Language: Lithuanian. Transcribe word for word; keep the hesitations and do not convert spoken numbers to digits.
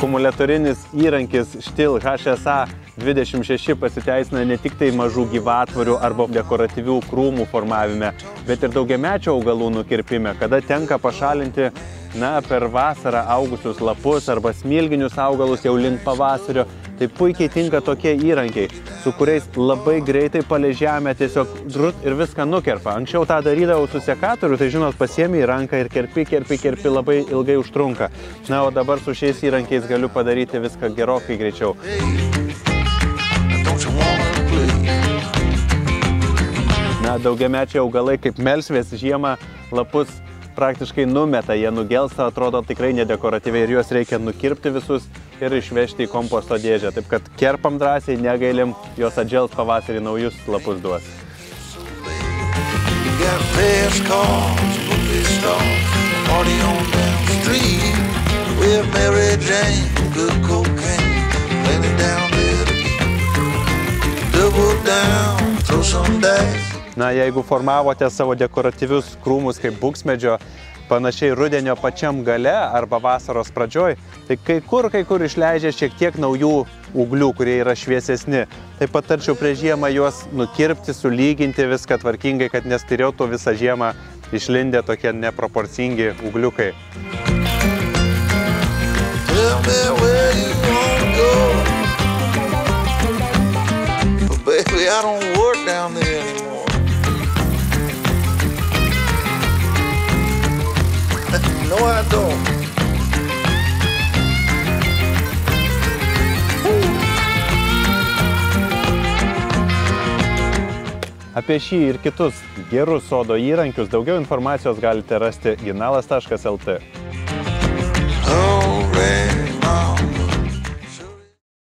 akumuliatorinis įrankis Stihl H S A dvidešimt šeši pasiteisina ne tik tai mažų gyvatvorių arba dekoratyvių krūmų formavime, bet ir daugiamečio augalų nukirpime, kada tenka pašalinti na, per vasarą augusius lapus arba smilginius augalus jau link pavasario. Tai puikiai tinka tokie įrankiai, su kuriais labai greitai palei žemę tiesiog drut ir viską nukerpa. Anksčiau tą darydavau su sekatoriu, tai žinot, pasiemi į ranką ir kerpi, kerpi, kerpi, labai ilgai užtrunka. Na, o dabar su šiais įrankiais galiu padaryti viską gerokai greičiau. Na, daugiamečiai augalai kaip melsvės žiemą lapus praktiškai numeta, jie nugelsta, atrodo tikrai nedekoratyviai ir juos reikia nukirpti visus ir išvežti į komposto dėžę. Taip kad kerpam drąsiai, negailim, jos atžels pavasarį naujus lapus duos. Na, jeigu formavote savo dekoratyvius krūmus kaip buksmedžio, panašiai rudenio pačiam gale arba vasaros pradžioj, tai kai kur, kai kur išleidžia šiek tiek naujų ūglių, kurie yra šviesesni. Taip pat tarčiau prieš žiemą juos nukirpti, sulyginti viską tvarkingai, kad nestiriotų visą žiemą išlindę tokie neproporcingi ūgliukai. Baby, I don't work down there anymore. No, I don't. Apie šį ir kitus gerus sodo įrankius daugiau informacijos galite rasti ginalas taškas L T.